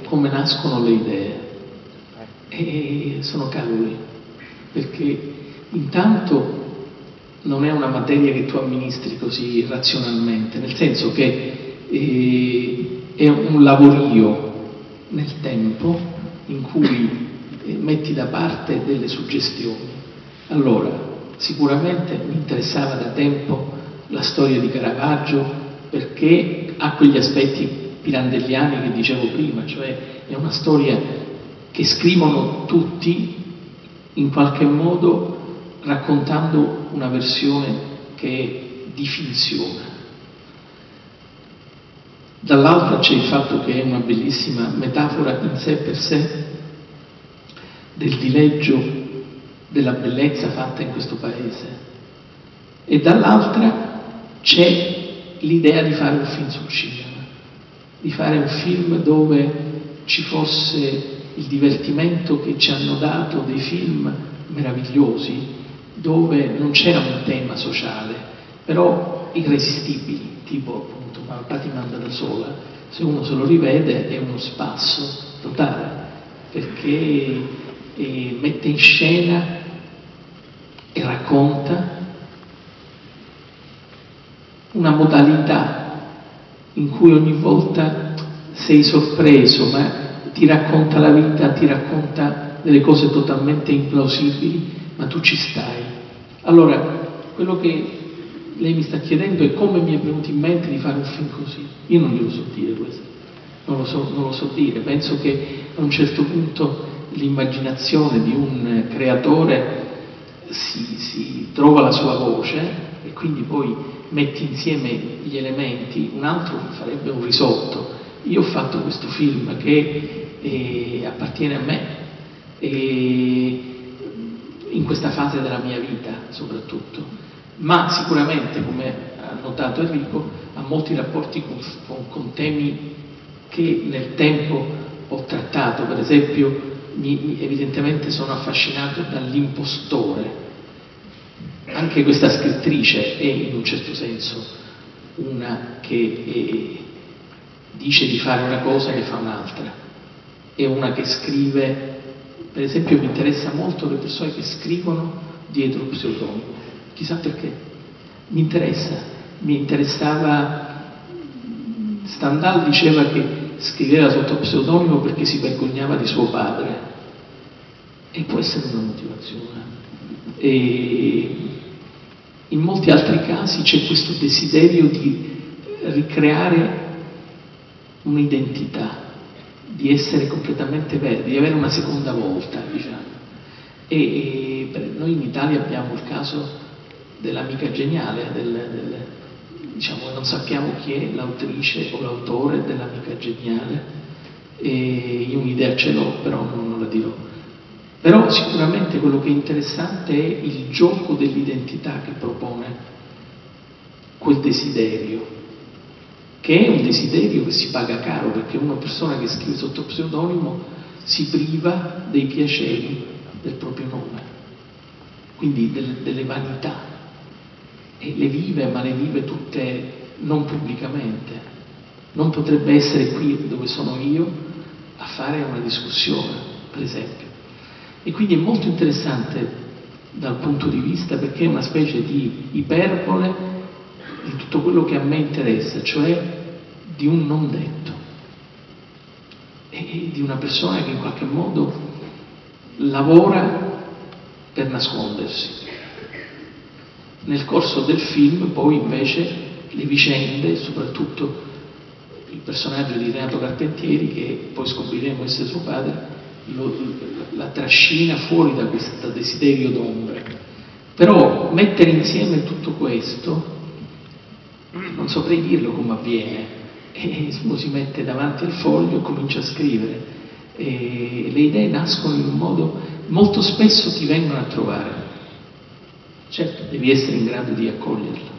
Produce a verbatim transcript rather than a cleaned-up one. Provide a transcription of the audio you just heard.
come nascono le idee. E sono cavoli, perché intanto non è una materia che tu amministri così razionalmente, nel senso che eh, è un lavorio nel tempo in cui eh, metti da parte delle suggestioni. Allora, sicuramente mi interessava da tempo la storia di Caravaggio perché ha quegli aspetti pirandelliani che dicevo prima, cioè è una storia che scrivono tutti in qualche modo raccontando una versione che è di finzione. Dall'altra c'è il fatto che è una bellissima metafora in sé per sé del dileggio della bellezza fatta in questo paese, e dall'altra c'è l'idea di fare un film sul cinema, di fare un film dove ci fosse il divertimento che ci hanno dato dei film meravigliosi, dove non c'era un tema sociale, però irresistibili, tipo appunto Malpati manda da sola, se uno se lo rivede è uno spasso totale, perché eh, mette in scena e racconta una modalità in cui ogni volta sei sorpreso, ma ti racconta la vita, ti racconta delle cose totalmente implausibili, ma tu ci stai. Allora, quello che lei mi sta chiedendo è come mi è venuto in mente di fare un film così. Io non glielo so dire questo, non lo so, non lo so dire. Penso che a un certo punto l'immaginazione di un creatore si, si trova la sua voce e quindi poi metti insieme gli elementi, un altro farebbe un risotto. Io ho fatto questo film che eh, appartiene a me e in questa fase della mia vita soprattutto, ma sicuramente, come ha notato Enrico, ha molti rapporti con, con, con temi che nel tempo ho trattato. Per esempio mi, mi, evidentemente sono affascinato dall'impostore. Anche questa scrittrice è in un certo senso una che è, dice di fare una cosa e ne fa un'altra, è una che scrive. Per esempio mi interessa molto le persone che scrivono dietro pseudonimo, chissà perché, mi interessa, mi interessava, Stendhal diceva che scriveva sotto pseudonimo perché si vergognava di suo padre, e può essere una motivazione. E in molti altri casi c'è questo desiderio di ricreare un'identità, di essere completamente veri, di avere una seconda volta, diciamo. E, e noi in Italia abbiamo il caso dell'amica geniale, del, del, diciamo, non sappiamo chi è l'autrice o l'autore dell'amica geniale, e io un'idea ce l'ho, però non, non la dirò. Però sicuramente quello che è interessante è il gioco dell'identità che propone quel desiderio, che è un desiderio che si paga caro, perché una persona che scrive sotto pseudonimo si priva dei piaceri del proprio nome, quindi del, delle vanità, e le vive, ma le vive tutte non pubblicamente. Non potrebbe essere qui dove sono io a fare una discussione, per esempio. E quindi è molto interessante dal punto di vista, perché è una specie di iperbole di tutto quello che a me interessa, cioè di un non detto, e di una persona che in qualche modo lavora per nascondersi. Nel corso del film poi invece le vicende, soprattutto il personaggio di Renato Carpentieri, che poi scopriremo essere suo padre, lo, la trascina fuori da questo desiderio d'ombre. Però mettere insieme tutto questo, non saprei dirlo come avviene, e uno si mette davanti al foglio e comincia a scrivere, e le idee nascono in un modo, molto spesso ti vengono a trovare, certo devi essere in grado di accoglierle.